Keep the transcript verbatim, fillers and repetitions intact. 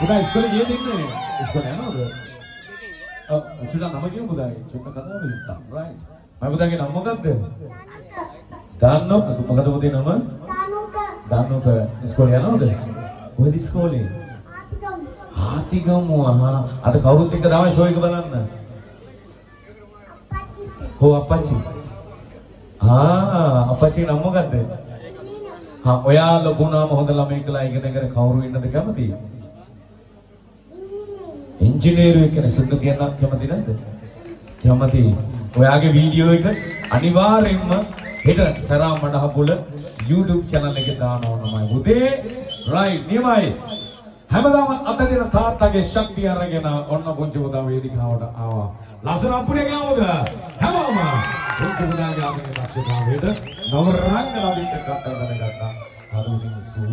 පුතා ඉස්කෝලේ ගියේ ඉන්නේ. ඉස්කෝලේ යනවද? ඔව් චුට්ටක් නම කියමු පුතාගේ. චුට්ටක් කතා කරමු. රයිට්. මම පුතාගේ නම මොකක්ද? දාන්නොත් මොකද පුතේ නම? දානුක. දානුක ඉස්කෝලේ යනවද? කොහෙද ඉස්කෝලේ? ආතිගම. ආතිගම ආ අද කවුරුත් එක්ක තමයි ෂෝ එක බලන්න. අප්පච්චි. හො අප්පච්චි. ආ අප්පච්චි නම මොකද්ද? හා ඔයා ලොකුනාම හොඳ ළමයි කියලා ඉගෙනගෙන කවුරු ඉන්නද කැමති? ඉංජිනේරු කෙනෙක් සිද්ධ කියන්න කැමති නැද්ද? කැමති. ඔයාගේ වීඩියෝ එක අනිවාර්යෙන්ම හෙට සරා මඩහපුල YouTube channel එකේ දාන්න ඕනමයි පුතේ. රයිට් නියමයි. හැමදාම අතදින තාත්තගේ ශක්තිය අරගෙන ඔන්න පුංචි පුතා වේදිකාවට ආවා. ලස්සන අපුඩේ ගාවද? හැමෝම පුංචි පුතාගේ ආමේ දක්ෂතාවයට නවරංග රවිට කතා කරගත්තා. අරුණින් සු